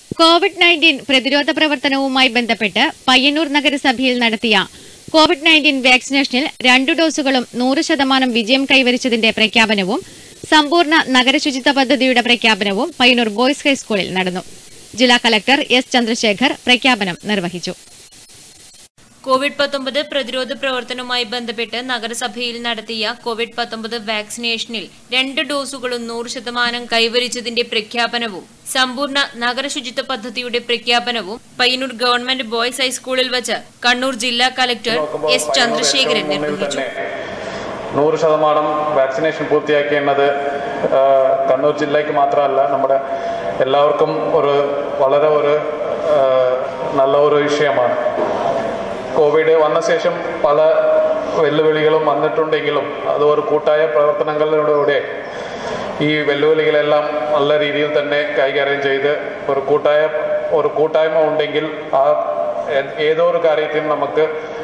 COVID-19 പ്രതിരോധ പ്രവർത്തനവുമായി ബന്ധപ്പെട്ട് പയ്യന്നൂർ നഗരസഭയിൽ നടത്തിയ കോവിഡ്-19 വാക്സിനേഷനിൽ 2 ഡോസുകളും 100% വിജയം കൈവരിച്ചതിന്റെ പ്രഖ്യാപനവും സമ്പൂർണ്ണ നഗരശുചിത്വ പദ്ധതിയുടെ പ്രഖ്യാപനവും പയ്യന്നൂർ ബോയ്സ് ഹൈസ്കൂളിൽ നടന്നു. ജില്ലാ കളക്ടർ എസ് ചന്ദ്രശേഖർ പ്രഖ്യാപനം നിർവഹിച്ചു. കോവിഡ്-19 പ്രതിരോധ പ്രവർത്തനവുമായി ബന്ധപ്പെട്ട് നഗരസഭയിൽ നടത്തിയ കോവിഡ്-19 വാക്സിനേഷനിൽ 2 ഡോസുകളും 100% കൈവരിച്ചതിന്റെ പ്രഖ്യാപനവും സമ്പൂർണ്ണ നഗരശുചിത്വ പദ്ധതിയുടെ പ്രഖ്യാപനവും പയ്യന്നൂർ ഗവൺമെന്റ് ബോയ്സ് ഹൈസ്കൂളിൽ വച്ച് കണ്ണൂർ ജില്ലാ കളക്ടർ എസ് ചന്ദ്രശേഖരൻ നിർവഹിച്ചു. 100% വാക്സിനേഷൻ പൂർത്തിയാക്കിയത് കണ്ണൂർ ജില്ലയ്ക്ക് മാത്രമല്ല, നമ്മുടെ എല്ലാവർക്കും വളരെ നല്ല വിഷയമാണ്. കോവിഡ് വന്ന ശേഷം പല വെല്ലുവിളികളും വന്നിട്ടുണ്ടെങ്കിലും അത് ഒരു കൂട്ടായ പ്രവർത്തനങ്ങളിലൂടെ ഈ വെല്ലുവിളികളെല്ലാം നല്ല രീതിയിൽ തന്നെ കൈകാര്യം ചെയ്ത് ഒരു കൂട്ടായ്മ ഉണ്ടെങ്കിൽ ഏതോ ഒരു കാര്യത്തിൽ നമുക്ക്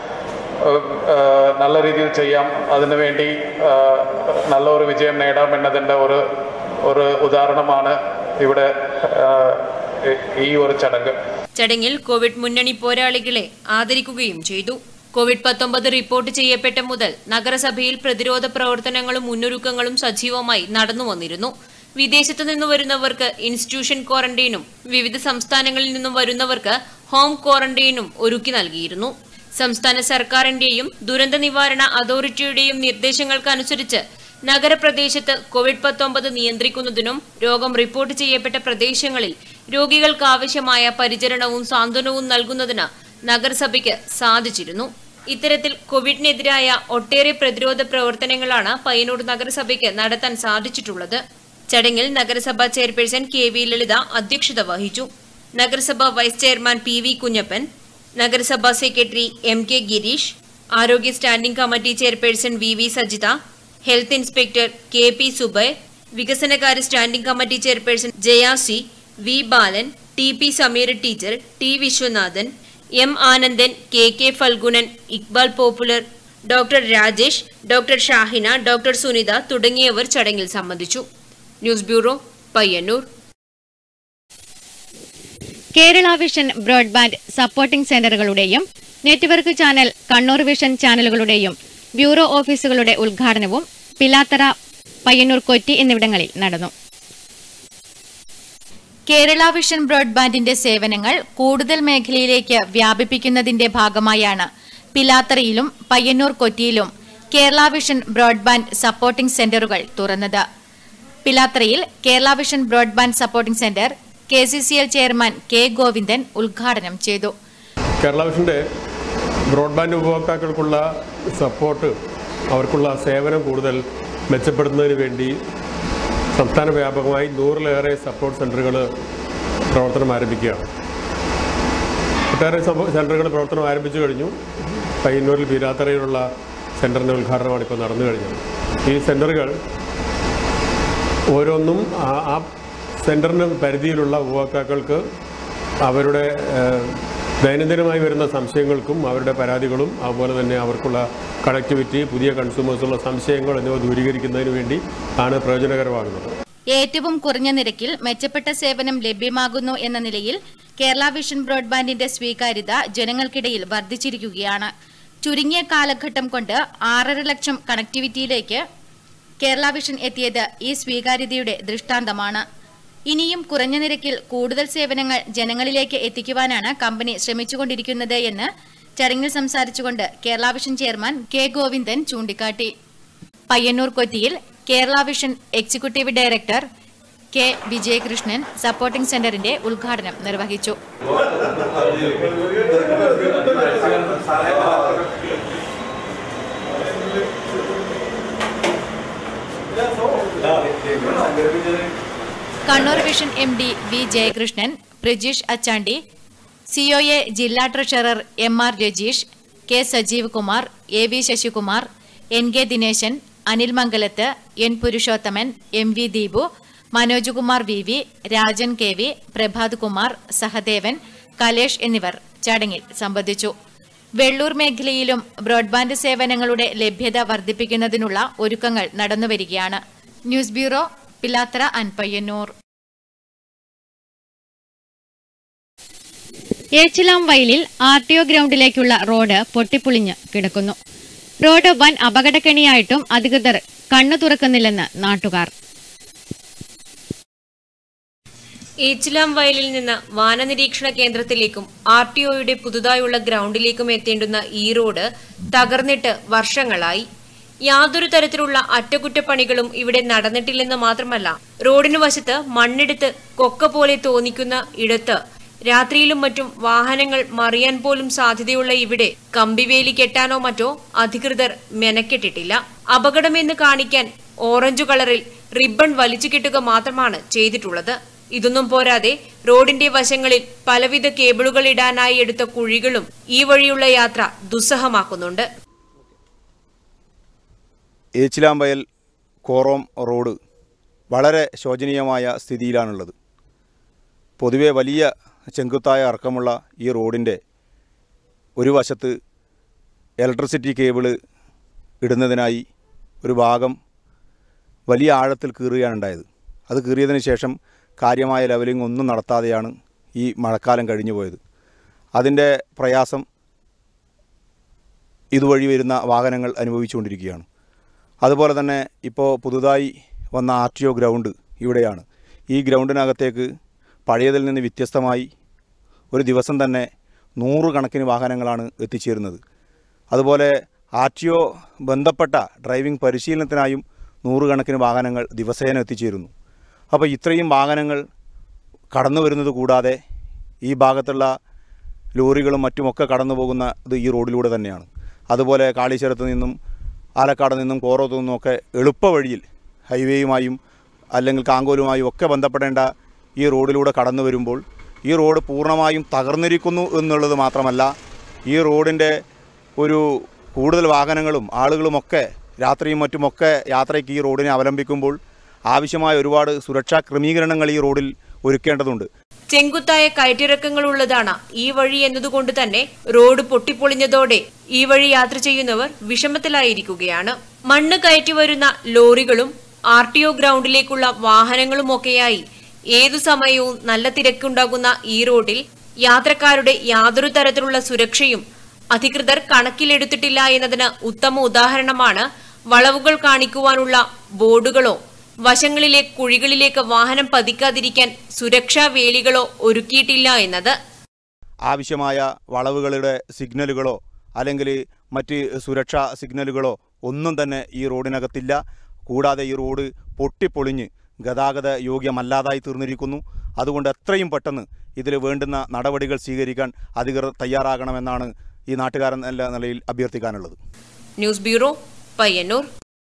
നല്ല രീതിയിൽ ചെയ്യാം, അതിനുവേണ്ടി നല്ലൊരു വിജയം നേടാം എന്നതിൻ്റെ ഒരു ഉദാഹരണമാണ് ഇവിടെ ഈ ഒരു ചടങ്ങ്. ചടങ്ങിൽ കോവിഡ് മുന്നണി പോരാളികളെ ആദരിക്കുകയും ചെയ്തു. കോവിഡ്-19 റിപ്പോർട്ട് ചെയ്യപ്പെട്ട മുതൽ നഗരസഭയിൽ പ്രതിരോധ പ്രവർത്തനങ്ങളും മുന്നൊരുക്കങ്ങളും സജീവമായി നടന്നുവന്നിരുന്നു. വിദേശത്തു നിന്നു വരുന്നവർക്ക് ഇൻസ്റ്റിറ്റ്യൂഷൻ ക്വാറന്റൈനും വിവിധ സംസ്ഥാനങ്ങളിൽ നിന്നും വരുന്നവർക്ക് ഹോം ക്വാറന്റൈനും ഒരുക്കി നൽകിയിരുന്നു. സംസ്ഥാന സർക്കാരിന്റെയും ദുരന്ത നിവാരണ അതോറിറ്റിയുടെയും നിർദ്ദേശങ്ങൾക്കനുസരിച്ച് നഗരപ്രദേശത്ത് കോവിഡ്-19 നിയന്ത്രിക്കുന്നതിനും രോഗം റിപ്പോർട്ട് ചെയ്യപ്പെട്ട പ്രദേശങ്ങളിൽ രോഗികൾക്ക് ആവശ്യമായ പരിചരണവും സാന്ത്വനവും നൽകുന്നതിന് നഗരസഭയ്ക്ക് സാധിച്ചിരുന്നു. ഇത്തരത്തിൽ കോവിഡിനെതിരായ ഒട്ടേറെ പ്രതിരോധ പ്രവർത്തനങ്ങളാണ് പയ്യന്നൂർ നഗരസഭയ്ക്ക് നടത്താൻ സാധിച്ചിട്ടുള്ളത്. ചടങ്ങിൽ നഗരസഭാ ചെയർപേഴ്സൺ കെ.വി. ലളിത അധ്യക്ഷത വഹിച്ചു. നഗരസഭാ വൈസ് ചെയർമാൻ പി.വി. കുഞ്ഞപ്പൻ, നഗരസഭാ സെക്രട്ടറി എം.കെ. ഗിരീഷ്, ആരോഗ്യ standing committee chairperson VV. Sajitha, health inspector KP. Subair, വികസനകാര്യ standing committee chairperson Jayasi, V. Balan, TP. Sameer teacher, T. Viswanathan, M. Anandan, K. Phalgunan, Iqbal Popular, doctor Rajesh, doctor Shahina, doctor Sunitha തുടങ്ങിയവർ ചടങ്ങിൽ സംബന്ധിച്ചു. News bureau, Payyanur. Kerala Vision broadband supporting സെന്ററുകളുടെയും നെറ്റ്വർക്ക് ചാനൽ കണ്ണൂർ വിഷൻ ചാനലുകളുടെയും bureau ഓഫീസുകളുടെ ഉദ്ഘാടനവും പിലാത്തറ, പയ്യന്നൂർ, കൊച്ചി എന്നിവിടങ്ങളിൽ നടന്നു. കേരള വിഷൻ ബ്രോഡ്ബാൻഡിന്റെ സേവനങ്ങൾ കൂടുതൽ മേഖലയിലേക്ക് വ്യാപിപ്പിക്കുന്നതിന്റെ ഭാഗമായാണ് പിലാത്തറയിലും പയ്യന്നൂർ, കൊച്ചിയിലും കേരള വിഷൻ ബ്രോഡ്ബാൻഡ് സപ്പോർട്ടിംഗ് സെന്ററുകൾ തുറന്നത്. പിലാത്തറയിൽ Kerala Vision broadband supporting centre KCCL chairman K. Govindan ഉദ്ഘാടനം ചെയ്തു. കേരള വിഷന്റെ ബ്രോഡ്ബാൻഡ് ഉപഭോക്താക്കൾക്കുള്ള സപ്പോർട്ട്, അവർക്കുള്ള സേവനം കൂടുതൽ മെച്ചപ്പെടുത്തുന്നതിന് വേണ്ടി സംസ്ഥാന വ്യാപകമായി 100-ലേറെ സപ്പോർട്ട് സെൻ്ററുകൾ പ്രവർത്തനം ആരംഭിക്കുകയാണ്. ഒട്ടേറെ സെൻ്ററുകൾ പ്രവർത്തനം ആരംഭിച്ചു കഴിഞ്ഞു. പയ്യന്നൂരിൽ പിലാത്തറയിലുള്ള സെൻ്ററിൻ്റെ ഉദ്ഘാടനമാണ് ഇപ്പോൾ നടന്നു കഴിഞ്ഞത്. ഈ സെൻ്ററുകൾ ഓരോന്നും ആ സെൻ്ററിന് പരിധിയിലുള്ള ഉപഭോക്താക്കൾക്ക് അവരുടെ ദൈനംദിനമായി വരുന്ന സംശയങ്ങൾക്കും അവരുടെ പരാതികളും അതുപോലെ തന്നെ അവർക്കുള്ള കണക്ടിവിറ്റി, പുതിയ കൺസ്യൂമേഴ്സുള്ള സംശയങ്ങൾ എന്നിവ ദൂരീകരിക്കുന്നതിന് വേണ്ടി ആണ് പ്രയോജനകരമാകുന്നത്. ഏറ്റവും കുറഞ്ഞ നിരക്കിൽ മെച്ചപ്പെട്ട സേവനം ലഭ്യമാകുന്നു എന്ന നിലയിൽ കേരള വിഷൻ ബ്രോഡ്ബാൻഡിന്റെ സ്വീകാര്യത ജനങ്ങൾക്കിടയിൽ വർദ്ധിച്ചിരിക്കുകയാണ്. ചുരുങ്ങിയ കാലഘട്ടം കൊണ്ട് 6.5 ലക്ഷം കണക്ടിവിറ്റിയിലേക്ക് കേരള വിഷൻ എത്തിയത് ഈ സ്വീകാര്യതയുടെ ദൃഷ്ടാന്തമാണ്. ഇനിയും കുറഞ്ഞ നിരക്കിൽ കൂടുതൽ സേവനങ്ങൾ ജനങ്ങളിലേക്ക് എത്തിക്കുവാനാണ് കമ്പനി ശ്രമിച്ചുകൊണ്ടിരിക്കുന്നത് എന്ന് ചടങ്ങിൽ സംസാരിച്ചുകൊണ്ട് Kerala Vision chairman K. Govindan ചൂണ്ടിക്കാട്ടി. പയ്യന്നൂർ, കൊച്ചിയിൽ Kerala Vision executive director K. Vijayakrishnan supporting സെന്ററിന്റെ ഉദ്ഘാടനം നിർവഹിച്ചു. Kannur Vision MD V. Jayakrishnan, Prajeesh Achandi, COA ജില്ലാ treasurer MR Rajeesh, K. Sajeev Kumar, AV Sasikumar, NK Dineshan, Anil Mangalath, N. Purushothaman, MV Deepu, Manoj Kumar VV, Rajan KV, Prabhath Kumar, Sahadevan, Kalesh എന്നിവർ ചടങ്ങിൽ സംബന്ധിച്ചു. വെള്ളൂർ മേഖലയിലും ബ്രോഡ്ബാൻഡ് സേവനങ്ങളുടെ ലഭ്യത വർദ്ധിപ്പിക്കുന്നതിനുള്ള ഒരുക്കങ്ങൾ നടന്നുവരികയാണ്. News bureau, Pilathara and Payyanur. Echilam വയലിൽ RTO ഗ്രൗണ്ടിലേക്കുള്ള റോഡ് പൊട്ടിപ്പൊളിഞ്ഞ് കിടക്കുന്നു. റോഡ് വൻ അപകടക്കെണിയായിട്ടും അധികൃതർ കണ്ണു തുറക്കുന്നില്ലെന്ന് നാട്ടുകാർ. ഏച്ചിലാം വയലിൽ നിന്ന് വാനനിരീക്ഷണ കേന്ദ്രത്തിലേക്കും RTOയുടെ പുതുതായുള്ള ഗ്രൗണ്ടിലേക്കും എത്തേണ്ടുന്ന ഈ റോഡ് തകർന്നിട്ട് വർഷങ്ങളായി. യാതൊരു തരത്തിലുള്ള അറ്റകുറ്റപ്പണികളും ഇവിടെ നടന്നിട്ടില്ലെന്ന് മാത്രമല്ല, റോഡിനു വശത്ത് മണ്ണെടുത്ത് കൊക്ക പോലെ തോന്നിക്കുന്ന ഇടത്ത് രാത്രിയിലും മറ്റും വാഹനങ്ങൾ മറിയാൻ പോലും സാധ്യതയുള്ള ഇവിടെ കമ്പിവേലി കെട്ടാനോ മറ്റോ അധികൃതർ മെനക്കെട്ടിട്ടില്ല. അപകടമെന്ന് കാണിക്കാൻ ഓറഞ്ച് കളറിൽ റിബൺ വലിച്ചു കെട്ടുക മാത്രമാണ് ചെയ്തിട്ടുള്ളത്. ഇതൊന്നും പോരാതെ റോഡിന്റെ വശങ്ങളിൽ പലവിധ കേബിളുകൾ ഇടാനായി എടുത്ത കുഴികളും ഈ വഴിയുള്ള യാത്ര ദുസ്സഹമാക്കുന്നുണ്ട്. ഏച്ചിലാമ്പയൽ കോറോം റോഡ് വളരെ ശോചനീയമായ സ്ഥിതിയിലാണുള്ളത്. പൊതുവെ വലിയ ചെങ്കുത്തായ ഇറക്കമുള്ള ഈ റോഡിൻ്റെ ഒരു വശത്ത് ഇലക്ട്രിസിറ്റി കേബിള് ഇടുന്നതിനായി ഒരു ഭാഗം വലിയ ആഴത്തിൽ കീറുകയാണ് ഉണ്ടായത്. അത് കീറിയതിന് ശേഷം കാര്യമായ ലെവലിംഗ് ഒന്നും നടത്താതെയാണ് ഈ മഴക്കാലം കഴിഞ്ഞു പോയത്. അതിൻ്റെ പ്രയാസം ഇതുവഴി വരുന്ന വാഹനങ്ങൾ അനുഭവിച്ചുകൊണ്ടിരിക്കുകയാണ്. അതുപോലെ തന്നെ ഇപ്പോൾ പുതുതായി വന്ന RTO ഗ്രൗണ്ട് ഇവിടെയാണ്. ഈ ഗ്രൗണ്ടിനകത്തേക്ക് പഴയതിൽ നിന്ന് വ്യത്യസ്തമായി ഒരു ദിവസം തന്നെ 100 കണക്കിന് വാഹനങ്ങളാണ് എത്തിച്ചേരുന്നത്. അതുപോലെ RTO ബന്ധപ്പെട്ട ഡ്രൈവിംഗ് പരിശീലനത്തിനായും 100 കണക്കിന് വാഹനങ്ങൾ ദിവസേന എത്തിച്ചേരുന്നു. അപ്പോൾ ഇത്രയും വാഹനങ്ങൾ കടന്നു വരുന്നത് കൂടാതെ ഈ ഭാഗത്തുള്ള ലോറികളും മറ്റുമൊക്കെ കടന്നു പോകുന്നത് ഈ റോഡിലൂടെ തന്നെയാണ്. അതുപോലെ കാളീശ്വരത്ത് നിന്നും ആലക്കാട് നിന്നും കോറോത്തു നിന്നുമൊക്കെ എളുപ്പ വഴിയിൽ ഹൈവേയുമായും അല്ലെങ്കിൽ കാങ്കോലുമായും ഒക്കെ ബന്ധപ്പെടേണ്ട ഈ റോഡിലൂടെ കടന്നു വരുമ്പോൾ ഈ റോഡ് പൂർണ്ണമായും തകർന്നിരിക്കുന്നു എന്നുള്ളത് മാത്രമല്ല, ഈ റോഡിൻ്റെ ഒരു കൂടുതൽ വാഹനങ്ങളും ആളുകളുമൊക്കെ രാത്രിയും മറ്റുമൊക്കെ യാത്രയ്ക്ക് ഈ റോഡിനെ അവലംബിക്കുമ്പോൾ ആവശ്യമായ ഒരുപാട് സുരക്ഷാ ക്രമീകരണങ്ങൾ ഈ റോഡിൽ ഒരുക്കേണ്ടതുണ്ട്. ചെങ്കുത്തായ കയറ്റിറക്കങ്ങളുള്ളതാണ് ഈ വഴി എന്നതുകൊണ്ട് തന്നെ റോഡ് പൊട്ടിപ്പൊളിഞ്ഞതോടെ ഈ വഴി യാത്ര ചെയ്യുന്നവർ വിഷമത്തിലായിരിക്കുകയാണ്. മണ്ണ് കയറ്റി വരുന്ന ലോറികളും RTO ഗ്രൗണ്ടിലേക്കുള്ള വാഹനങ്ങളുമൊക്കെയായി ഏതു സമയവും നല്ല തിരക്കുണ്ടാകുന്ന ഈ റോഡിൽ യാത്രക്കാരുടെ യാതൊരു തരത്തിലുള്ള സുരക്ഷയും അധികൃതർ കണക്കിലെടുത്തിട്ടില്ല എന്നതിന് ഉത്തമ ഉദാഹരണമാണ് വളവുകൾ കാണിക്കുവാനുള്ള ബോർഡുകളോ വശങ്ങളിലെ കുഴികളിലേക്ക് വാഹനം പതിക്കാതിരിക്കാൻ സുരക്ഷാ വേലികളോ ഒരുക്കിയിട്ടില്ല എന്നത്. ആവശ്യമായ വളവുകളുടെ സിഗ്നലുകളോ അല്ലെങ്കിൽ മറ്റ് സുരക്ഷാ സിഗ്നലുകളോ ഒന്നും തന്നെ ഈ റോഡിനകത്തില്ല. കൂടാതെ ഈ റോഡ് പൊട്ടിപ്പൊളിഞ്ഞ് ഗതാഗത യോഗ്യമല്ലാതായി തീർന്നിരിക്കുന്നു. അതുകൊണ്ട് എത്രയും പെട്ടെന്ന് ഇതിൽ വേണ്ടുന്ന നടപടികൾ സ്വീകരിക്കാൻ അധികൃതർ തയ്യാറാകണമെന്നാണ് ഈ നാട്ടുകാരൻ എന്ന നിലയിൽ അഭ്യർത്ഥിക്കാനുള്ളത്. News bureau, Payyanur.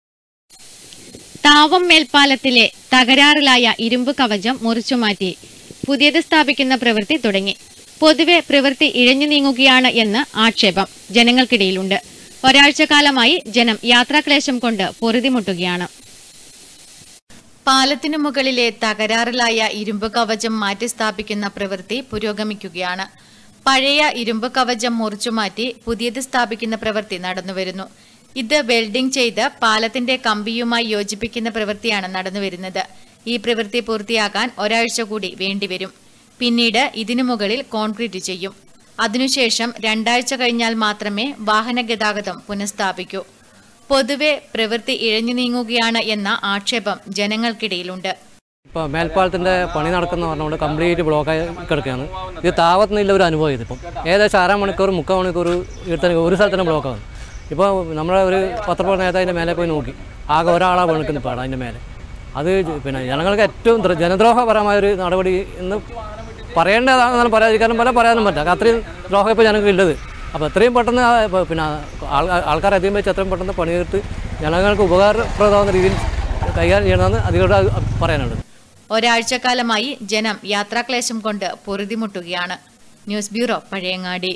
താവം മേൽപ്പാലത്തിലെ തകരാറിലായ ഇരുമ്പ് കവചം മുറിച്ചുമാറ്റി പുതിയത് സ്ഥാപിക്കുന്ന പ്രവൃത്തി തുടങ്ങി. പൊതുവെ പ്രവൃത്തി ഇഴഞ്ഞു നീങ്ങുകയാണ് എന്ന് ആക്ഷേപം ജനങ്ങൾക്കിടയിലുണ്ട്. ഒരാഴ്ചക്കാലമായി ജനം യാത്രാക്ലേശം കൊണ്ട് പൊറുതിമുട്ടുകയാണ്. പാലത്തിനു മുകളിലെ തകരാറിലായ ഇരുമ്പ് കവചം മാറ്റി സ്ഥാപിക്കുന്ന പ്രവൃത്തി പുരോഗമിക്കുകയാണ്. പഴയ ഇരുമ്പ് കവചം മുറിച്ചുമാറ്റി പുതിയത് സ്ഥാപിക്കുന്ന പ്രവൃത്തി നടന്നുവരുന്നു. ഇത് വെൽഡിംഗ് ചെയ്ത് പാലത്തിന്റെ കമ്പിയുമായി യോജിപ്പിക്കുന്ന പ്രവൃത്തിയാണ് നടന്നുവരുന്നത്. ഈ പ്രവൃത്തി പൂർത്തിയാക്കാൻ ഒരാഴ്ച കൂടി വേണ്ടിവരും. പിന്നീട് ഇതിനു മുകളിൽ കോൺക്രീറ്റ് ചെയ്യും. അതിനുശേഷം 2 ആഴ്ച കഴിഞ്ഞാൽ മാത്രമേ വാഹന ഗതാഗതം പുനഃസ്ഥാപിക്കൂ. പൊതുവെ പ്രവൃത്തി ഇഴഞ്ഞു നീങ്ങുകയാണ് എന്ന ആക്ഷേപം ജനങ്ങൾക്കിടയിലുണ്ട്. ഇപ്പോൾ മേൽപ്പാലത്തിൻ്റെ പണി നടക്കുന്ന പറഞ്ഞുകൊണ്ട് കംപ്ലീറ്റ് ബ്ലോക്കായി കിടക്കുകയാണ്. ഇത് താവത്തുനിന്നില്ല ഒരു അനുഭവം. ഇതിപ്പം ഏകദേശം 1/2 മണിക്കൂർ 3/4 മണിക്കൂർ ഒരു സ്ഥലത്തിന് ബ്ലോക്കാണ്. ഇപ്പോൾ നമ്മളെ ഒരു പത്രപ്രവർത്തന നേതാവ് അതിൻ്റെ മേലെ പോയി നോക്കി, ആകെ ഒരാളാണ് വീണിക്കുന്നത് ഇപ്പോൾ അതിൻ്റെ മേലെ. അത് പിന്നെ ജനങ്ങൾക്ക് ഏറ്റവും ജനദ്രോഹപരമായൊരു നടപടി എന്ന് പറയേണ്ടതാണെന്നാലും പറയാതിരിക്കാനും പറയാനും പറ്റില്ല. അത്രയും ദ്രോഹം ഇപ്പോൾ ജനങ്ങൾക്ക് ഉള്ളത്. അപ്പോൾ എത്രയും പെട്ടെന്ന് പിന്നെ ആൾക്കാർ അധികം വെച്ച് എത്രയും പെട്ടെന്ന് പണിയെടുത്ത് ജനങ്ങൾക്ക് ഉപകാരപ്രദമാകുന്ന രീതിയിൽ കൈകാര്യം ചെയ്യണമെന്ന് അധികൃതർ പറയാനുള്ളത്. ഒരാഴ്ചക്കാലമായി ജനം യാത്രാക്ലേശം കൊണ്ട് പൊറുതിമുട്ടുകയാണ്. News bureau, Pazhayangadi.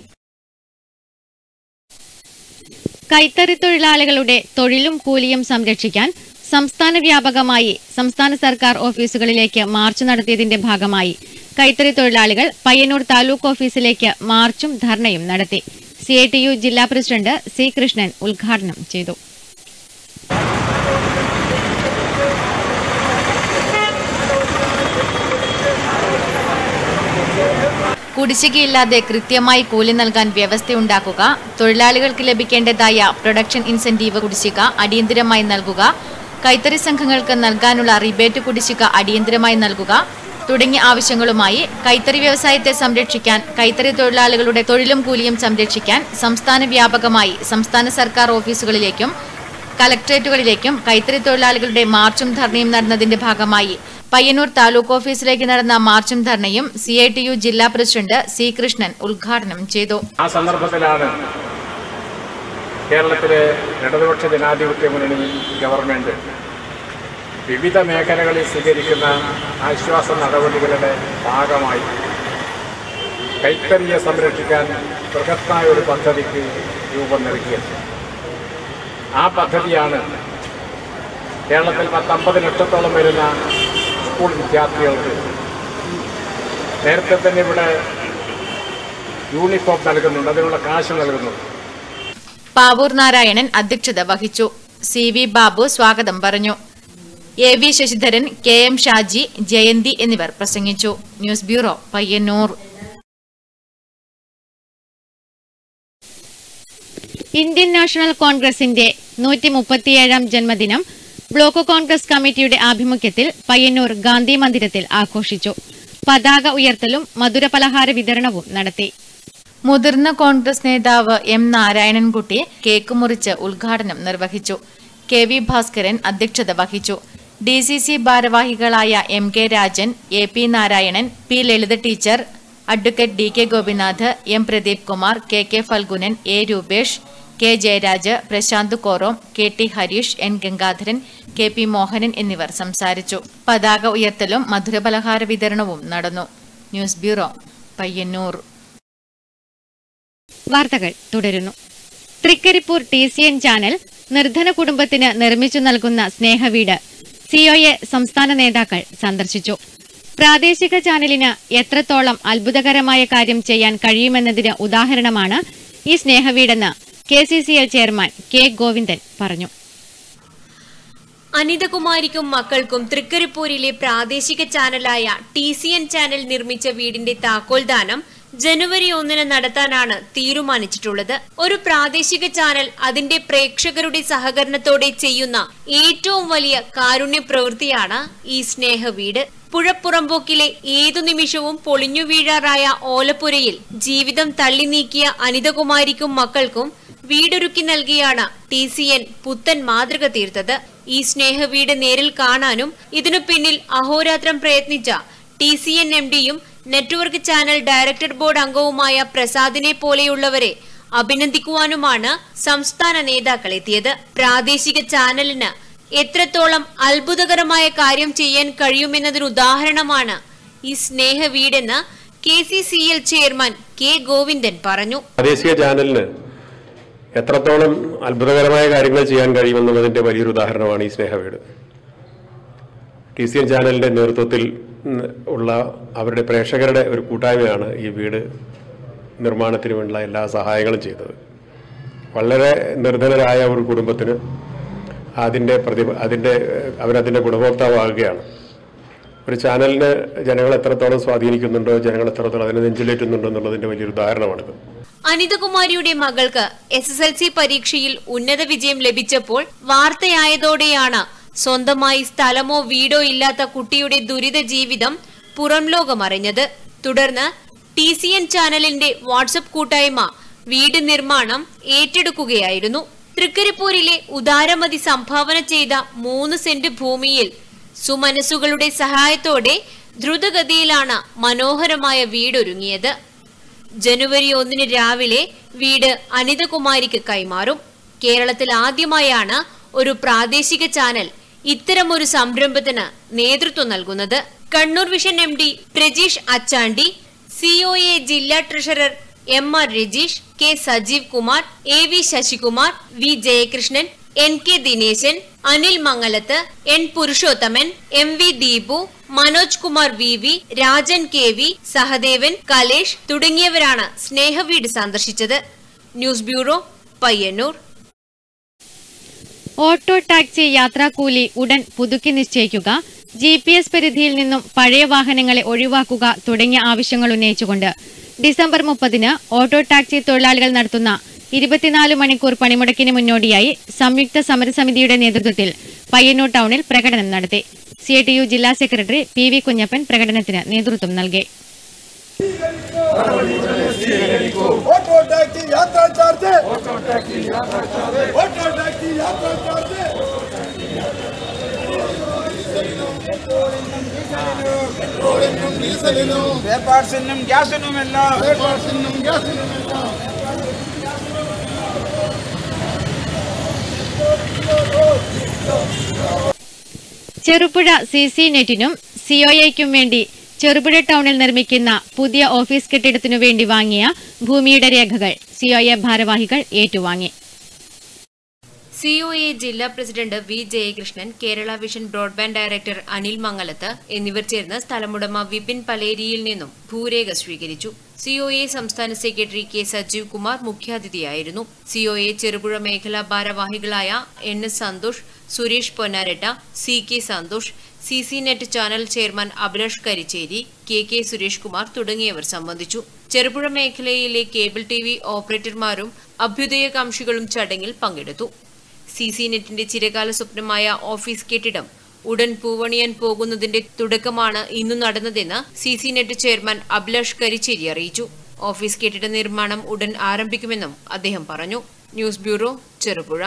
കൈത്തറി തൊഴിലാളികളുടെ തൊഴിലും കൂലിയും സംരക്ഷിക്കാൻ സംസ്ഥാന വ്യാപകമായി സംസ്ഥാന സർക്കാർ ഓഫീസുകളിലേക്ക് മാർച്ച് നടത്തിയതിന്റെ ഭാഗമായി കൈത്തറി തൊഴിലാളികൾ പയ്യന്നൂർ താലൂക്ക് ഓഫീസിലേക്ക് മാർച്ചും ധർണയും നടത്തി. CITU ജില്ലാ പ്രസിഡന്റ് C. കൃഷ്ണൻ ഉദ്ഘാടനം ചെയ്തു. കുടിശ്ശികയില്ലാതെ കൃത്യമായി കൂലി നൽകാൻ വ്യവസ്ഥയുണ്ടാക്കുക, തൊഴിലാളികൾക്ക് ലഭിക്കേണ്ടതായ പ്രൊഡക്ഷൻ ഇൻസെന്റീവ് കുടിശ്ശിക അടിയന്തരമായി നൽകുക, കൈത്തറി സംഘങ്ങൾക്ക് നൽകാനുള്ള റിബേറ്റ് കുടിശ്ശിക അടിയന്തരമായി നൽകുക തുടങ്ങിയ ആവശ്യങ്ങളുമായി കൈത്തറി വ്യവസായത്തെ സംരക്ഷിക്കാൻ, കൈത്തറി തൊഴിലാളികളുടെ തൊഴിലും കൂലിയും സംരക്ഷിക്കാൻ സംസ്ഥാന വ്യാപകമായി സംസ്ഥാന സർക്കാർ ഓഫീസുകളിലേക്കും കലക്ടറേറ്റുകളിലേക്കും കൈത്തറി തൊഴിലാളികളുടെ മാർച്ചും ധർണയും നടന്നതിന്റെ ഭാഗമായി പയ്യന്നൂർ താലൂക്ക് ഓഫീസിലേക്ക് നടന്ന മാർച്ചും ധർണയും CITU ജില്ലാ പ്രസിഡന്റ് C. കൃഷ്ണൻ ഉദ്ഘാടനം ചെയ്തു. ആ സന്ദർഭത്തിലാണ് കേരളത്തിലെ ഇടതുപക്ഷ ജനാധിപത്യ മുന്നണി ഗവൺമെന്റ് വിവിധ മേഖലകളിൽ സ്വീകരിക്കുന്ന ആശ്വാസ നടപടികളുടെ ഭാഗമായി കൈത്തറിയെ സംരക്ഷിക്കാൻ ബൃഹത്തായ ഒരു പദ്ധതിക്ക് രൂപം നൽകിയത്. ആ പദ്ധതിയാണ് കേരളത്തിൽ 50 ലക്ഷത്തോളം വരുന്ന സ്കൂൾ വിദ്യാർത്ഥികൾക്ക് നേരത്തെ തന്നെ ഇവിടെ യൂണിഫോം നൽകുന്നുണ്ട്, അതിനുള്ള കാശ് നൽകുന്നുണ്ട്. പാവൂർ നാരായണൻ അധ്യക്ഷത വഹിച്ചു. CV ബാബു സ്വാഗതം പറഞ്ഞു. AV ശശിധരൻ, KM ഷാജി, ജയന്തി എന്നിവർ പ്രസംഗിച്ചു. News bureau, Payyanur. Indian National കോൺഗ്രസിന്റെ 137ാം ജന്മദിനം ബ്ലോക്ക് കോൺഗ്രസ് കമ്മിറ്റിയുടെ ആഭിമുഖ്യത്തിൽ പയ്യന്നൂർ ഗാന്ധി മന്ദിരത്തിൽ ആഘോഷിച്ചു. പതാക ഉയർത്തലും മധുരപലഹാര വിതരണവും നടത്തി. മുതിർന്ന കോൺഗ്രസ് നേതാവ് M. നാരായണൻകുട്ടി കേക്ക് മുറിച്ച് ഉദ്ഘാടനം നിർവഹിച്ചു. KV ഭാസ്കരൻ അധ്യക്ഷത വഹിച്ചു. DCC ഭാരവാഹികളായ MK Rajan, AP Narayanan, P. Lalitha teacher, advocate DK Gopinath, M. Pradeep Kumar, KK Phalgunan, A. Rupesh, K. Jayaraj, Prasanth Korom, KT Harish, N. Gangadharan, KP Mohanan എന്നിവർ സംസാരിച്ചു. പതാക ഉയർത്തലും മധുരപലഹാര വിതരണവും നടന്നു. News bureau, Payyanur. വാർത്തകൾ തുടരുന്നു. തൃക്കരിപ്പൂർ TCN ചാനൽ നിർധന കുടുംബത്തിന് നിർമ്മിച്ചു നൽകുന്ന സ്നേഹവീട് COA സംസ്ഥാന നേതാക്കൾ സന്ദർശിച്ചു. പ്രാദേശിക ചാനലിന് എത്രത്തോളം അത്ഭുതകരമായ കാര്യം ചെയ്യാൻ കഴിയുമെന്നതിന് ഉദാഹരണമാണ് ഈ സ്നേഹവീടെന്ന് KCCL ചെയർമാൻ K. ഗോവിന്ദൻ പറഞ്ഞു. അനിതകുമാരിക്കും മക്കൾക്കും തൃക്കരിപ്പൂരിലെ പ്രാദേശിക ചാനലായ TCN ചാനൽ നിർമ്മിച്ച വീടിന്റെ താക്കോൽദാനം ജനുവരി 1 നടത്താനാണ് തീരുമാനിച്ചിട്ടുള്ളത്. ഒരു പ്രാദേശിക ചാനൽ അതിന്റെ പ്രേക്ഷകരുടെ സഹകരണത്തോടെ ചെയ്യുന്ന ഏറ്റവും വലിയ കാരുണ്യ പ്രവൃത്തിയാണ് ഈ സ്നേഹവീട്. പുഴപ്പുറമ്പോക്കിലെ ഏതു നിമിഷവും പൊളിഞ്ഞു വീഴാറായ ഓലപ്പുരയിൽ ജീവിതം തള്ളി നീക്കിയ അനിതകുമാരിക്കും മക്കൾക്കും വീടൊരുക്കി നൽകിയാണ് TCN പുത്തൻ മാതൃക തീർത്തത്. ഈ സ്നേഹവീട് നേരിൽ കാണാനും ഇതിനു പിന്നിൽ അഹോരാത്രം പ്രയത്നിച്ച TCN MDയും നെറ്റ്വർക്ക് ചാനൽ ഡയറക്ടർ ബോർഡ് അംഗവുമായ പ്രസാദിനെ പോലെയുള്ളവരെ അഭിനന്ദിക്കുവാനുമാണ് സംസ്ഥാന നേതാക്കൾ എത്തിയത്. പ്രാദേശിക ചാനലിന് എത്രത്തോളം അത്ഭുതകരമായ കാര്യം ചെയ്യാൻ കഴിയുമെന്നതിന് ഉദാഹരണമാണ് ഈ സ്നേഹവീടെന്ന് KCCL ചെയർമാൻ K. ഗോവിന്ദൻ പറഞ്ഞു. പ്രാദേശിക ചാനലിന് എത്രത്തോളം അത്ഭുതകരമായ കാര്യങ്ങൾ ചെയ്യാൻ കഴിയുമെന്നുള്ളതിന്റെ വലിയൊരു ഉദാഹരണമാണ് ഈ സ്നേഹവീട്. TCN ചാനലിന്റെ നേതൃത്വത്തിൽ ഉള്ള അവരുടെ പ്രേക്ഷകരുടെ ഒരു കൂട്ടായ്മയാണ് ഈ വീട് നിർമ്മാണത്തിന് വേണ്ടിയുള്ള എല്ലാ സഹായങ്ങളും ചെയ്തത്. വളരെ നിർധനരായ ഒരു കുടുംബത്തിന് അവരതിൻ്റെ ഗുണഭോക്താവാകുകയാണ്. ഒരു ചാനലിന് ജനങ്ങൾ എത്രത്തോളം സ്വാധീനിക്കുന്നുണ്ടോ, ജനങ്ങൾ എത്രത്തോളം അതിനെ നെഞ്ചിലേറ്റുന്നുണ്ടോ എന്നുള്ളതിന്റെ വലിയൊരു ഉദാഹരണമാണിത്. അനിതകുമാരിയുടെ മകൾക്ക് SSLC പരീക്ഷയിൽ ഉന്നത വിജയം ലഭിച്ചപ്പോൾ വാർത്തയായതോടെയാണ് സ്വന്തമായി സ്ഥലമോ വീടോ ഇല്ലാത്ത കുട്ടിയുടെ ദുരിത ജീവിതം പുറം ലോകമറിഞ്ഞത്. തുടർന്ന് TCN ചാനലിന്റെ വാട്സ്ആപ്പ് കൂട്ടായ്മ വീട് നിർമ്മാണം ഏറ്റെടുക്കുകയായിരുന്നു. തൃക്കരിപ്പൂരിലെ ഉദാരമതി സംഭാവന ചെയ്ത 3 സെന്റ് ഭൂമിയിൽ സുമനസ്സുകളുടെ സഹായത്തോടെ ദ്രുതഗതിയിലാണ് മനോഹരമായ വീടൊരുങ്ങിയത്. ജനുവരി 1 രാവിലെ വീട് അനിതകുമാരിക്ക് കൈമാറും. കേരളത്തിൽ ആദ്യമായാണ് ഒരു പ്രാദേശിക ചാനൽ ഇത്തരമൊരു സംരംഭത്തിന് നേതൃത്വം നൽകുന്നത്. Kannur Vision MD Prajeesh Achandi, COA ജില്ലാ treasurer MR Rajeesh, K. Sajeev Kumar, AV Sasikumar, V. Jayakrishnan, NK Dineshan, Anil Mangalath, N. Purushothaman, MV Deepu, Manoj Kumar VV, Rajan KV, Sahadevan, Kalesh തുടങ്ങിയവരാണ് സ്നേഹവീട് സന്ദർശിച്ചത്. News bureau, Payyanur. Auto taxi യാത്രാക്കൂലി ഉടൻ പുതുക്കി നിശ്ചയിക്കുക, GPS പരിധിയിൽ നിന്നും പഴയ വാഹനങ്ങളെ ഒഴിവാക്കുക തുടങ്ങിയ ആവശ്യങ്ങൾ ഉന്നയിച്ചുകൊണ്ട് ഡിസംബർ 30-ന് ഓട്ടോ ടാക്സി തൊഴിലാളികൾ നടത്തുന്ന 24 മണിക്കൂർ പണിമുടക്കിന് മുന്നോടിയായി സംയുക്ത സമരസമിതിയുടെ നേതൃത്വത്തിൽ പയ്യന്നൂർ ടൗണിൽ പ്രകടനം നടത്തി. CITU ജില്ലാ സെക്രട്ടറി PV കുഞ്ഞപ്പൻ പ്രകടനത്തിന് നേതൃത്വം നൽകി. ചെറുപുഴ CC നെറ്റിനും COAയ്ക്കും വേണ്ടി ചെറുപുഴ ടൗണിൽ നിർമ്മിക്കുന്ന പുതിയ ഓഫീസ് കെട്ടിടത്തിനു വേണ്ടി വാങ്ങിയ ഭൂമിയുടെ രേഖകൾ COA ഭാരവാഹികൾ ഏറ്റുവാങ്ങി. COA ജില്ലാ president V Jayakrishnan, Kerala Vision broadband director Anil Mangalath എന്നിവർ ചേർന്ന് സ്ഥലമുടമ വിപിൻ പലേരിയിൽ നിന്നും ഭൂരേഖ സ്വീകരിച്ചു. COA സംസ്ഥാന സെക്രട്ടറി K സജീവ് കുമാർ മുഖ്യാതിഥിയായിരുന്നു. COA ചെറുപുഴ മേഖലാ ഭാരവാഹികളായ NS Santhosh, Suresh Ponnaratta, CK Santhosh, CC net channel chairman Abhilash Karicheri, KK Suresh Kumar തുടങ്ങിയവർ സംബന്ധിച്ചു. ചെറുപുഴ മേഖലയിലെ കേബിൾ TV ഓപ്പറേറ്റർമാരും അഭ്യുദയകാംക്ഷികളും ചടങ്ങിൽ പങ്കെടുത്തു. CC നെറ്റിന്റെ ചിരകാല സ്വപ്നമായ ഓഫീസ് കെട്ടിടം ഉടൻ പൂവണിയാൻ പോകുന്നതിന്റെ തുടക്കമാണ് ഇന്നു നടന്നതെന്ന് CC net chairman Abhilash Karicheri അറിയിച്ചു. ഓഫീസ് കെട്ടിട നിർമ്മാണം ഉടൻ ആരംഭിക്കുമെന്നും അദ്ദേഹം പറഞ്ഞു. News bureau, Cherupuzha.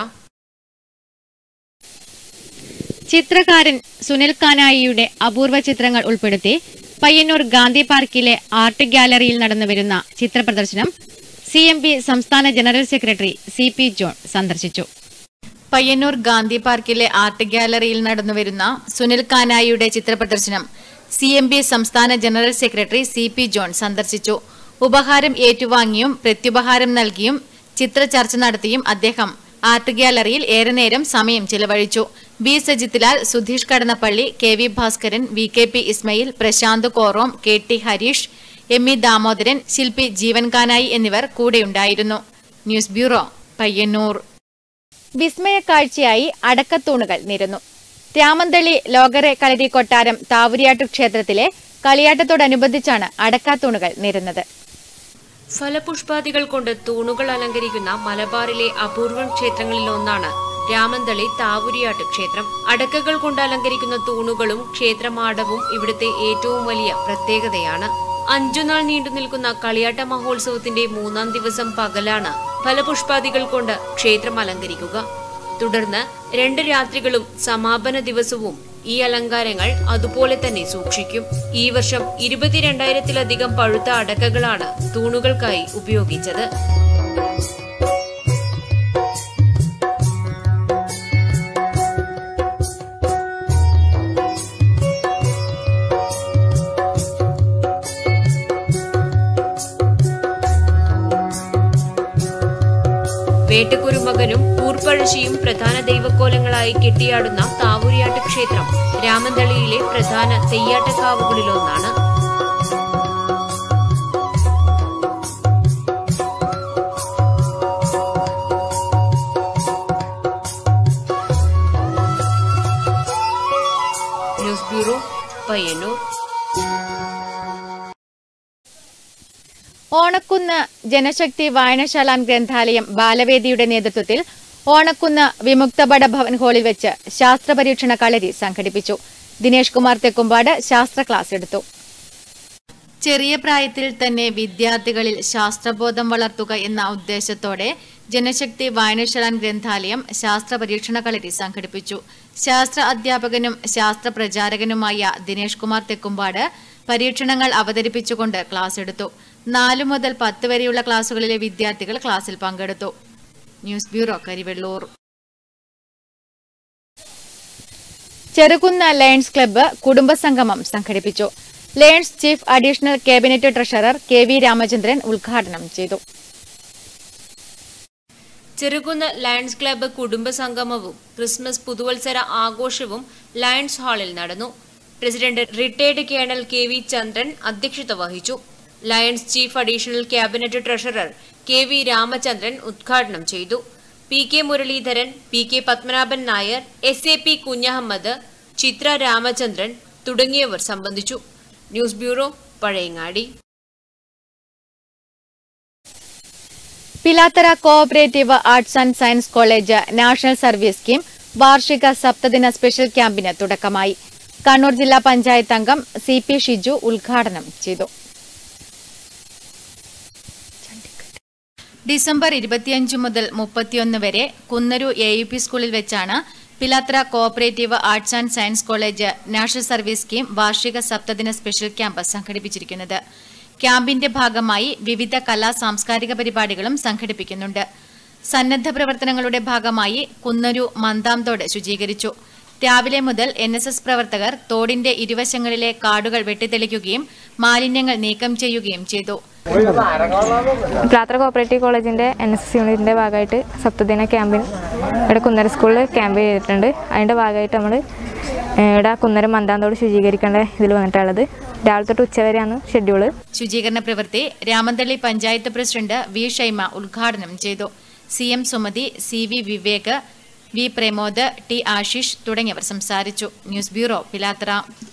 ചിത്രകാരൻ സുനിൽ കാനായിയുടെ അപൂർവ ചിത്രങ്ങൾ ഉൾപ്പെടുത്തി പയ്യന്നൂർ ഗാന്ധി പാർക്കിലെ ആർട്ട് ഗാലറിയിൽ നടന്നുവരുന്ന ചിത്രപ്രദർശനം CMB സംസ്ഥാന ജനറൽ സെക്രട്ടറി CP ജോൺ സന്ദർശിച്ചു. പയ്യന്നൂർ ഗാന്ധി പാർക്കിലെ ആർട്ട് ഗാലറിയിൽ നടന്നുവരുന്ന സുനിൽ കാനായിയുടെ ചിത്രപ്രദർശനം CMB സംസ്ഥാന ജനറൽ സെക്രട്ടറി CP ജോൺ സന്ദർശിച്ചു. ഉപഹാരം ഏറ്റുവാങ്ങിയും പ്രത്യുപഹാരം നൽകിയും ചിത്രചർച്ച നടത്തിയും അദ്ദേഹം ആർട്ട് ഗാലറിയിൽ ഏറെ നേരം സമയം ചിലവഴിച്ചു. B Sajithlal, Sudheesh Kadannappally, KV Bhaskaran, VKP Ismail, Prashant Korom, KT Harish, ME Damodaran, ശില്പി ജീവൻ കാനായി എന്നിവർ കൂടെയുണ്ടായിരുന്നു. News bureau, Payyanur. വിസ്മയ കാഴ്ചയായി അടക്കത്തൂണുകൾ നിരന്നു. രാമന്തളി ലോകറെ കളരി കൊട്ടാരം താവുരിയാട്ട് ക്ഷേത്രത്തിലെ കളിയാട്ടത്തോടനുബന്ധിച്ചാണ് അടക്കാത്തൂണുകൾ നിരന്നത്. ഫലപുഷ്പാദികൾ കൊണ്ട് തൂണുകൾ അലങ്കരിക്കുന്ന മലബാറിലെ അപൂർവം ക്ഷേത്രങ്ങളിലൊന്നാണ് രാമന്തളി താവുരിയാട്ട് ക്ഷേത്രം. അടക്കകൾ കൊണ്ട് അലങ്കരിക്കുന്ന തൂണുകളും ക്ഷേത്രമാടവും ഇവിടുത്തെ ഏറ്റവും വലിയ പ്രത്യേകതയാണ്. 5 നാൾ നീണ്ടു നിൽക്കുന്ന കളിയാട്ട മഹോത്സവത്തിന്റെ 3-ാം ദിവസം പകലാണ് ഫലപുഷ്പാദികൾ കൊണ്ട് ക്ഷേത്രം അലങ്കരിക്കുക. തുടർന്ന് 2 രാത്രികളും സമാപന ദിവസവും ഈ അലങ്കാരങ്ങൾ അതുപോലെ തന്നെ സൂക്ഷിക്കും. ഈ വർഷം 22,000-ത്തിലധികം പഴുത്ത അടക്കകളാണ് തൂണുകൾക്കായി ഉപയോഗിച്ചത്. വേട്ടക്കുരുമകനും കൂർപ്പഴശ്ശിയും പ്രധാന ദൈവക്കോലങ്ങളായി കെട്ടിയാടുന്ന താവുരിയാട്ട് ക്ഷേത്രം രാമന്തളിയിലെ പ്രധാന തെയ്യാട്ടക്കാവുകളിലൊന്നാണ്. News bureau, Payyanur. ഓണക്കുന്ന് ജനശക്തി വായനശാല ഗ്രന്ഥാലയം ബാലവേദിയുടെ നേതൃത്വത്തിൽ ഓണക്കുന്ന് വിമുക്തഭട ഭവൻ ഹാളിൽ വെച്ച് ശാസ്ത്ര പരീക്ഷണ കളരി സംഘടിപ്പിച്ചു. ദിനേഷ് കുമാർ തെക്കുംപാട് ശാസ്ത്ര ക്ലാസ് എടുത്തു. ചെറിയ പ്രായത്തിൽ തന്നെ വിദ്യാർത്ഥികളിൽ ശാസ്ത്രബോധം വളർത്തുക എന്ന ഉദ്ദേശത്തോടെ ജനശക്തി വായനശാല ഗ്രന്ഥാലയം ശാസ്ത്ര പരീക്ഷണ കളരി സംഘടിപ്പിച്ചു. ശാസ്ത്ര അധ്യാപകനും ശാസ്ത്ര പ്രചാരകനുമായ ദിനേഷ് കുമാർ തെക്കുംപാട് പരീക്ഷണങ്ങൾ അവതരിപ്പിച്ചുകൊണ്ട് ക്ലാസ് എടുത്തു. 4 മുതൽ 10 വരെയുള്ള ക്ലാസുകളിലെ വിദ്യാർത്ഥികൾ ക്ലാസ്സിൽ പങ്കെടുത്തു. News bureau, Karivellur. Cherukunnu Lions Club കുടുംബസംഗമം സംഘടിപ്പിച്ചു. Lions chief additional cabinet treasurer KV Ramachandran ഉദ്ഘാടനം ചെയ്തു. ചെറുകുന്ന് ലയൺസ് ക്ലബ്ബ് കുടുംബസംഗമവും ക്രിസ്മസ് പുതുവത്സര ആഘോഷവും ലയൺസ് ഹാളിൽ നടന്നു. President retired colonel KV Chandran അധ്യക്ഷത വഹിച്ചു. Lions chief additional cabinet treasurer KV Ramachandran ഉദ്ഘാടനം ചെയ്തു. PK Muraleedharan, PK Padmanabhan Nair, SAP Kunjahammed, ചിത്ര രാമചന്ദ്രൻ തുടങ്ങിയവർ സംബന്ധിച്ചു. News bureau, Pazhayangadi. Pilathara cooperative arts and science college National Service Scheme വാർഷിക സപ്തദിന സ്പെഷ്യൽ ക്യാമ്പിന് തുടക്കമായി. കണ്ണൂർ ജില്ലാ പഞ്ചായത്ത് അംഗം CP ഷിജു ഉദ്ഘാടനം ചെയ്തു. ഡിസംബർ 25 മുതൽ 31 വരെ കുന്നരു AUP സ്കൂളിൽ വെച്ചാണ് Pilathara cooperative arts and science college National Service Scheme വാർഷിക സപ്തദിന സ്പെഷ്യൽ ക്യാമ്പ് സംഘടിപ്പിച്ചിരിക്കുന്നത്. ക്യാമ്പിന്റെ ഭാഗമായി വിവിധ കലാ സാംസ്കാരിക പരിപാടികളും സംഘടിപ്പിക്കുന്നുണ്ട്. സന്നദ്ധ പ്രവർത്തനങ്ങളുടെ ഭാഗമായി കുന്നരു മന്താംതോട് ശുചീകരിച്ചു. രാവിലെ മുതൽ NSS പ്രവർത്തകർ തോടിന്റെ ഇരുവശങ്ങളിലെ കാടുകൾ വെട്ടിത്തെളിക്കുകയും മാലിന്യങ്ങൾ നീക്കം ചെയ്യുകയും ചെയ്തു. പിലാത്തറ കോഓപ്പറേറ്റീവ് കോളേജിന്റെ NSS യൂണിറ്റിന്റെ ഭാഗമായിട്ട് സപ്തദിന ക്യാമ്പിന് ഇവിടെ കുന്നര സ്കൂളിൽ ക്യാമ്പ് ചെയ്തിട്ടുണ്ട്. അതിന്റെ ഭാഗമായിട്ട് നമ്മൾ ഇവിടെ കുന്നര മന്താന്തോട് ശുചീകരിക്കേണ്ട ഇതിൽ വന്നിട്ടുള്ളത്. രാവിലെ തൊട്ട് ഉച്ചവരെയാണ് ഷെഡ്യൂള്. ശുചീകരണ പ്രവൃത്തി രാമന്തള്ളി പഞ്ചായത്ത് പ്രസിഡന്റ് V ഷൈമ ഉദ്ഘാടനം ചെയ്തു. CM Sumathi, CV Vivek, V Pramod, T Ashish തുടങ്ങിയവർ സംസാരിച്ചു. News bureau, Pilathara.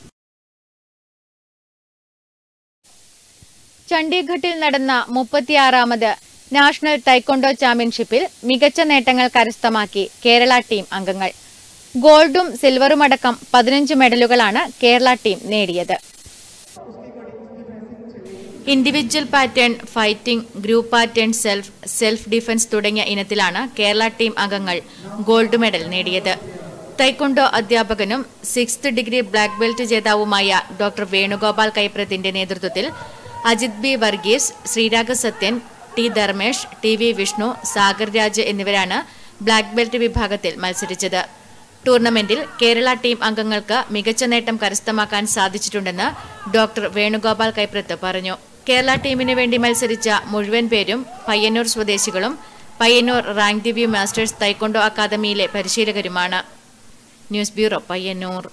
ചണ്ഡീഗഡിൽ നടന്ന 36ാമത് നാഷണൽ തൈക്കൊണ്ടോ ചാമ്പ്യൻഷിപ്പിൽ മികച്ച നേട്ടങ്ങൾ കരസ്ഥമാക്കി കേരള ടീം അംഗങ്ങൾ. ഗോൾഡും സിൽവറുമടക്കം 15 മെഡലുകളാണ് കേരള ടീം നേടിയത്. Individual pattern, fighting, group pattern, self defence തുടങ്ങിയ ഇനത്തിലാണ് കേരള ടീം അംഗങ്ങൾ ഗോൾഡ് മെഡൽ നേടിയത്. തൈക്കൊണ്ടോ അധ്യാപകനും 6th ഡിഗ്രി ബ്ലാക്ക് ബെൽറ്റ് ജേതാവുമായ ഡോക്ടർ വേണുഗോപാൽ കൈപ്രത്തിന്റെ നേതൃത്വത്തിൽ Ajith B Varghese, Sreerag Sathyan, T Dharmesh, TV Vishnu, Sagar Raj എന്നിവരാണ് ബ്ലാക്ക് ബെൽറ്റ് വിഭാഗത്തിൽ മത്സരിച്ചത്. ടൂർണമെന്റിൽ കേരള ടീം അംഗങ്ങൾക്ക് മികച്ച നേട്ടം കരസ്ഥമാക്കാൻ സാധിച്ചിട്ടുണ്ടെന്ന് ഡോക്ടർ വേണുഗോപാൽ കൈപ്രത്ത് പറഞ്ഞു. കേരള ടീമിന് വേണ്ടി മത്സരിച്ച മുഴുവൻ പേരും പയ്യന്നൂർ സ്വദേശികളും പയ്യന്നൂർ റാങ്ക് ദിവ്യൂ മാസ്റ്റേഴ്സ് തൈക്കൊണ്ടോ അക്കാദമിയിലെ പരിശീലകരുമാണ്. News bureau, Payyanur.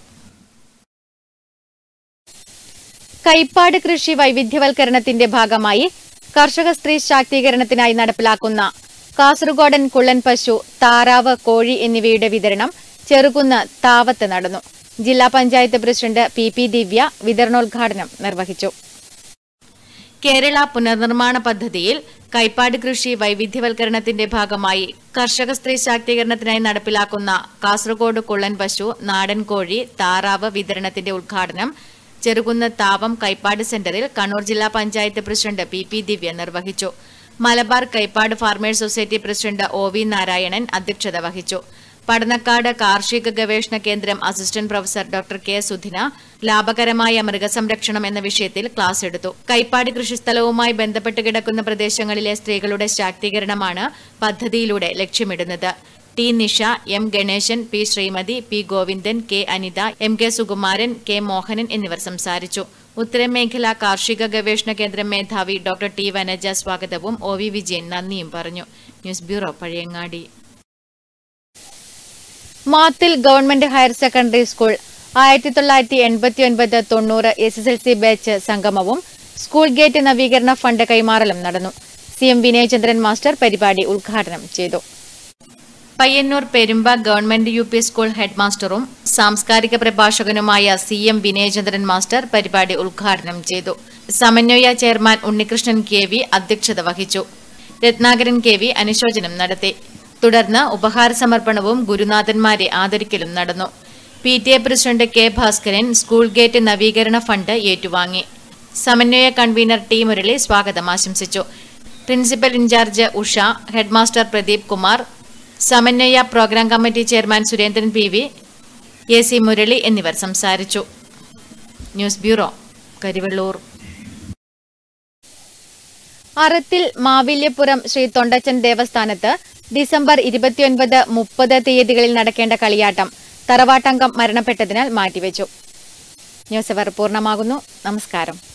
കൈപ്പാട് കൃഷി വൈവിധ്യവൽക്കരണത്തിന്റെ ഭാഗമായി കർഷക സ്ത്രീ ശാക്തീകരണത്തിനായി നടപ്പിലാക്കുന്ന കാസർഗോഡൻ കുള്ളൻ പശു, താറാവ്, കോഴി എന്നിവയുടെ വിതരണം ചെറുകുന്ന് താവത്ത് നടന്നു. ജില്ലാ പഞ്ചായത്ത് പ്രസിഡന്റ് PP ദിവ്യ വിതരണോദ്ഘാടനം നിർവഹിച്ചു. കേരള പുനർനിർമ്മാണ പദ്ധതിയിൽ കൈപ്പാട് കൃഷി വൈവിധ്യവൽക്കരണത്തിന്റെ ഭാഗമായി കർഷക സ്ത്രീ ശാക്തീകരണത്തിനായി നടപ്പിലാക്കുന്ന കാസർഗോഡ് കുള്ളൻ പശു, നാടൻ കോഴി, താറാവ് വിതരണത്തിന്റെ ഉദ്ഘാടനം ചെറുകുന്ന് താവം കൈപ്പാട് സെന്ററിൽ കണ്ണൂർ ജില്ലാ പഞ്ചായത്ത് പ്രസിഡന്റ് PP ദിവ്യ നിർവഹിച്ചു. Malabar Kaipad farmers society president OV Narayanan അധ്യക്ഷത വഹിച്ചു. പടന്നക്കാട് കാർഷിക ഗവേഷണ കേന്ദ്രം assistant professor doctor K Sudhina ലാഭകരമായ മൃഗസംരക്ഷണം എന്ന വിഷയത്തിൽ ക്ലാസ് എടുത്തു. കൈപ്പാട് കൃഷിസ്ഥലവുമായി ബന്ധപ്പെട്ട് കിടക്കുന്ന പ്രദേശങ്ങളിലെ സ്ത്രീകളുടെ ശാക്തീകരണമാണ് പദ്ധതിയിലൂടെ ലക്ഷ്യമിടുന്നത്. T Nisha, M Ganesan, P Shrimati, P Govindan, K Anitha, MK Sukumaran, K Mohanan എന്നിവർ സംസാരിച്ചു. ഉത്തരമേഖല കാർഷിക ഗവേഷണ കേന്ദ്രം മേധാവി ഡോക്ടർ T വനജ സ്വാഗതവും OV വിജയൻ നന്ദിയും പറഞ്ഞു. News bureau, Pazhayangadi. Mathil government higher secondary school 1989-90 SSLC batch സംഗമവും സ്കൂൾ ഗേറ്റ് നവീകരണ ഫണ്ട് കൈമാറലും നടന്നു. CM വിനയചന്ദ്രൻ മാസ്റ്റർ പരിപാടി ഉദ്ഘാടനം ചെയ്തു. Payyanur Perumba government UP school head മാസ്റ്ററും സാംസ്കാരിക പ്രഭാഷകനുമായ CM വിനയചന്ദ്രൻ മാസ്റ്റർ പരിപാടി ഉദ്ഘാടനം ചെയ്തു. സമന്വയ ചെയർമാൻ ഉണ്ണികൃഷ്ണൻ KV അധ്യക്ഷത വഹിച്ചു. രത്നാകരൻ KV അനുശോചനം നടത്തി. തുടർന്ന് ഉപഹാര സമർപ്പണവും ഗുരുനാഥന്മാരെ ആദരിക്കലും നടന്നു. PTA president K Bhaskaran school gate നവീകരണ ഫണ്ട് ഏറ്റുവാങ്ങി. സമന്വയ കൺവീനർ T മുരളി സ്വാഗതം ആശംസിച്ചു. Principal in charge Usha, headmaster Pradeep Kumar, Samanwaya programme committee chairman Surendran PV, AC Murali എന്നിവർ സംസാരിച്ചു. News bureau, Karivellur. അറത്തിൽ മാവില്യപുരം ശ്രീ തൊണ്ടച്ചൻ ദേവസ്ഥാനത്ത് ഡിസംബർ 29-30 തീയതികളിൽ നടക്കേണ്ട കളിയാട്ടം തറവാട്ടംഗം മരണപ്പെട്ടതിനാൽ മാറ്റിവെച്ചു. ന്യൂസ് അവർ പൂർണ്ണമാകുന്നു. നമസ്കാരം.